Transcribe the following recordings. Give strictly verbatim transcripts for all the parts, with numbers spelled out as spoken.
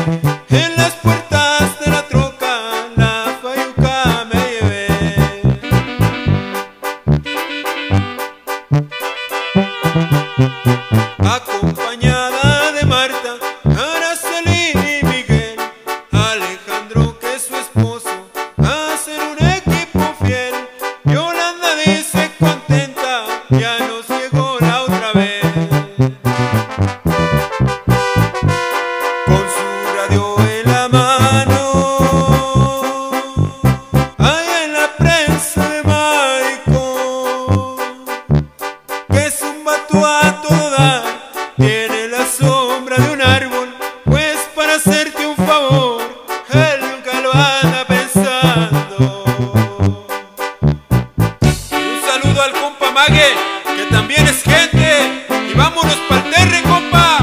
en las puertas de la troca la fayuca me llevé. Acompañada de Marta, Araceli y Miguel, Alejandro que es su esposo, hacen un equipo fiel. Yolanda dice contenta, ya nos llegó la otra vez. Con su radio en la mano, allá en la prensa de Maicon, que es un vato a todo dar, tiene la sombra de un árbol, pues para hacerte un favor, él nunca lo anda pensando. Un saludo al compa Mague, que también es gente, y vámonos pa'l terre, compa.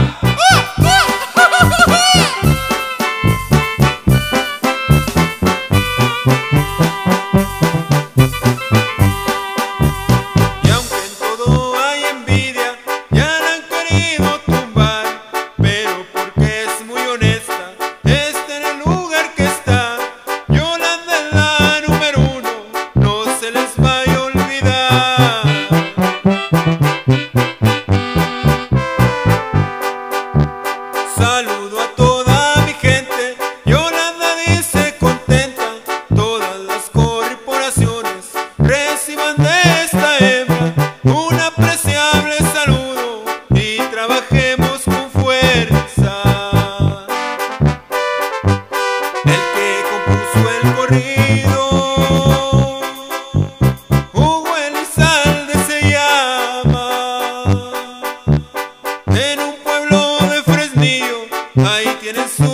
Y aunque en todo hay envidia, ya la han querido tumbar, pero porque es muy honesta, está en el lugar que está. Yolanda es la número uno, no se les vaya a olvidar. Saludo a toda mi gente, Yolanda dice contenta, todas las corporaciones reciban de esta hembra un apreciable saludo y trabajemos con fuerza. El que compuso el corrido, Hugo Elizalde se llama, en un pueblo de Fresnillo, ahí tienen su